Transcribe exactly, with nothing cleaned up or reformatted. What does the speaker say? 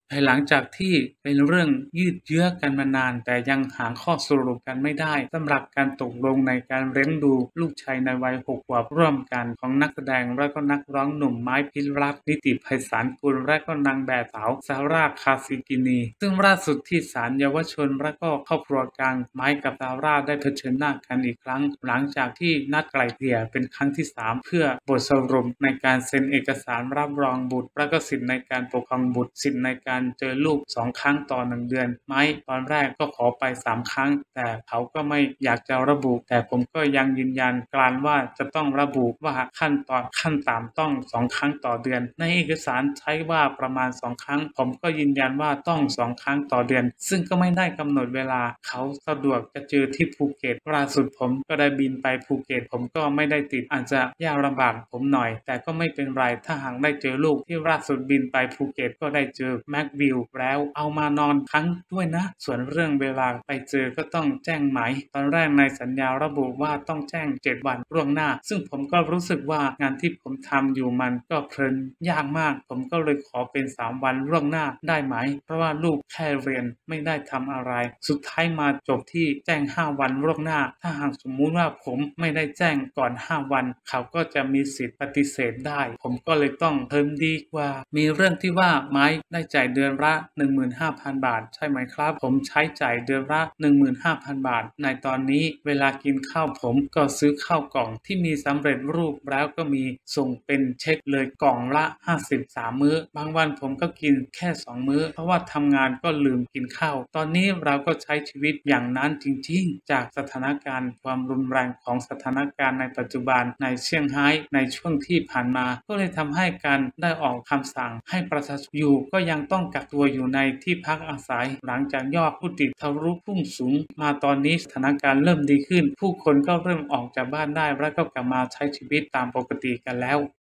ภายหลังจากที่เป็นเรื่องยืดเยื้อกันมานานแต่ยังหาข้อสรุปกันไม่ได้สำหรับการตกลงในการเลี้ยงดูลูกชายในวัยหกขวบร่วมกันของนักแสดงและก็นักร้องหนุ่มไม้พิรัตน์นิติไพศาลกุลและก็นางแบบสาวซาร่าคาซิกินีซึ่งล่าสุดที่ศาลเยาวชนและก็ครอบครัวกลางไม้กับซาร่าได้เผชิญหน้ากันอีกครั้งหลังจากที่นัดไกล่เกลี่ยเป็นครั้งที่สามเพื่อบทสรุปในการเซ็นเอกสารรับรองบุตรและก็สิทธิในการปกครองบุตรสิทธิในการเจอลูกสองครั้งต่อหนึ่งเดือนไม้ตอนแรกก็ขอไปสามครั้งแต่เขาก็ไม่อยากจะระบุแต่ผมก็ยังยืนยันกลานว่าจะต้องระบุว่าขั้นตอนขั้นต่ำต้องสองครั้งต่อเดือนในเอกสารใช้ว่าประมาณสองครั้งผมก็ยืนยันว่าต้องสองครั้งต่อเดือนซึ่งก็ไม่ได้กำหนดเวลาเขาสะดวกจะเจอที่ภูเก็ตล่าสุดผมก็ได้บินไปภูเก็ตผมก็ไม่ได้ติดอาจจะยากลำบากผมหน่อยแต่ก็ไม่เป็นไรถ้าหากได้เจอลูกที่ล่าสุดบินไปภูเก็ตก็ได้เจอแม็กวิลแล้วเอามานอนครั้งด้วยนะส่วนเรื่องเวลาไปเจอก็ต้องแจ้งหมายตอนแรกในสัญญาระบุว่าต้องแจ้งเจ็ดวันล่วงหน้าซึ่งผมก็รู้สึกว่างานที่ผมทำอยู่มันก็เพลินยากมากผมก็เลยขอเป็นสามวันล่วงหน้าได้ไหมเพราะว่าลูกแค่เรียนไม่ได้ทำอะไรสุดท้ายมาจบที่แจ้งห้าวันล่วงหน้าถ้าหากสมมุติว่าผมไม่ได้แจ้งก่อนห้าวันเขาก็จะมีสิทธิ์ปฏิเสธได้ผมก็เลยต้องเพิ่มดีกว่ามีเรื่องที่ว่าไม้ได้จ่ายเดือนละ หนึ่งหมื่นห้าพัน บาทใช่ไหมครับผมใช้จ่ายเดือนละ หนึ่งหมื่นห้าพัน บาทในตอนนี้เวลากินข้าวผมก็ซื้อข้าวกล่องที่มีสำเร็จรูปแล้วก็มีส่งเป็นเช็คเลยกล่องละห้าสิบสามมื้อบางวันผมก็กินแค่สองมื้อเพราะว่าทำงานก็ลืมกินข้าวตอนนี้เราก็ใช้ชีวิตอย่างนั้นจริงๆจากสถานการณ์ความรุนแรงของสถานการณ์ในปัจจุบันในเซี่ยงไฮ้ในช่วงที่ผ่านมาก็เลยทำให้การได้ออกคำสั่งให้ประชาชนอยู่ก็ยังต้องกักตัวอยู่ในที่พักอาศัยหลังจากยอดผู้ติดทะลุพุ่งสูงมาตอนนี้สถานการณ์เริ่มดีขึ้นผู้คนก็เริ่มออกจากบ้านได้และก็กลับมาใช้ชีวิตตามปกติกันแล้ว